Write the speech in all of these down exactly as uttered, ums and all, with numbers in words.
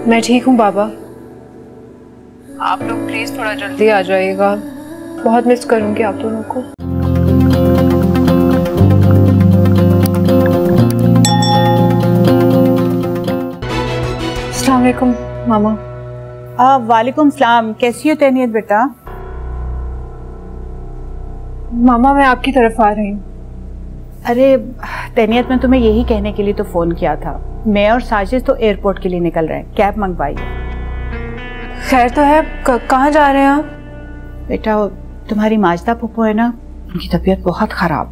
मैं ठीक हूँ बाबा। आप लोग प्लीज थोड़ा जल्दी आ जाइएगा, बहुत मिस करूंगी आप दोनों को। अस्सलाम वालेकुम मामा। वालेकुम सलाम। कैसी हो तैनियत बेटा? मामा मैं आपकी तरफ आ रही हूँ। अरे तैनियत, मैं तुम्हें यही कहने के लिए तो फोन किया था। मैं और साजिद तो एयरपोर्ट के लिए निकल रहे हैं, कैब मंगवाई। खैर तो है, कहाँ जा रहे हैं आप? बेटा तुम्हारी माजदा पप्पू है ना, उनकी तबीयत बहुत खराब।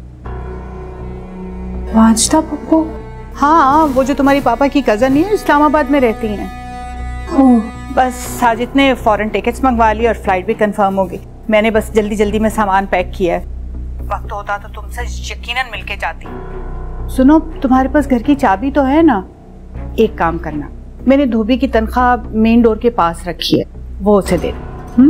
माजदा पप्पू? हाँ, वो जो तुम्हारी पापा की कजन है, इस्लामाबाद में रहती हैं। बस साजिद ने फॉरेन टिकट्स मंगवा ली और फ्लाइट भी कंफर्म होगी। मैंने बस जल्दी जल्दी में सामान पैक किया है। वक्त होता तो तुमसे यकीनन मिलके जाती। सुनो, तुम्हारे पास घर की चाबी तो है ना? एक काम करना, मैंने धोबी की तनख्वाह मेन डोर के पास रखी है, वो उसे दे दो।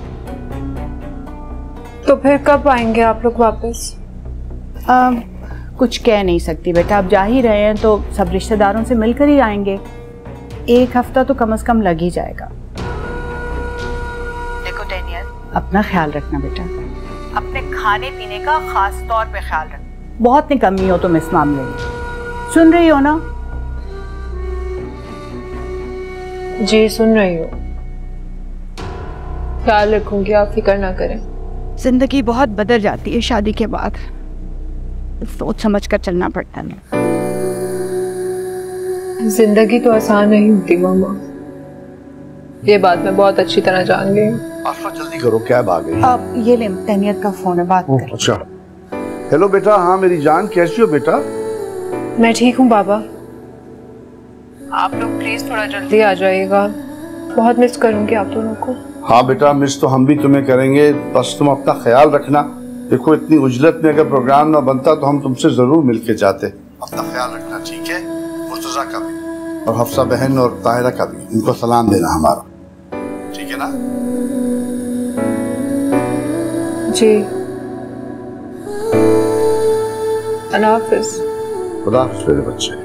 तो फिर कब आएंगे आप लोग वापस? आ, कुछ कह नहीं सकती बेटा, अब जा ही रहे हैं तो सब रिश्तेदारों से मिलकर ही आएंगे। एक हफ्ता तो कम से कम लग ही जाएगा। देखो डेनियल, अपना ख्याल रखना बेटा, अपने खाने पीने का खास तौर पे ख्याल रखना। बहुत निकम्मी हो तुम इस मामले में, सुन रही हो ना? जी सुन रही हूँ, ख्याल रखूंगी, आप फिक्र ना करें। जिंदगी बहुत बदल जाती है शादी के बाद, सोच समझ कर चलना पड़ता है। जिंदगी तो आसान नहीं होती मामा, ये बात मैं बहुत अच्छी तरह जान गई हूँ। जल्दी करो, कैब आ गई। अब ये ले, तैनियत का फोन है, बात कर। अच्छा, हेलो बेटा। हाँ मेरी जान, कैसी हो बेटा? मैं ठीक हूँ बाबा। आप लोग प्लीज थोड़ा जल्दी आ जाइएगा, बहुत मिस करूंगी आप दोनों को। हाँ बेटा, मिस तो हम भी तुम्हें करेंगे, बस तुम अपना ख्याल रखना। देखो इतनी उजलत में अगर प्रोग्राम ना बनता तो हम तुमसे जरूर मिलके जाते। अपना ख्याल रखना, ठीक है? मुर्तजा का भी और हफ्सा बहन और ताहिरा का भी, इनको सलाम देना हमारा, ठीक है ना? जी, अल्लाह हाफिज। खुदा हाफिज मेरे बच्चे।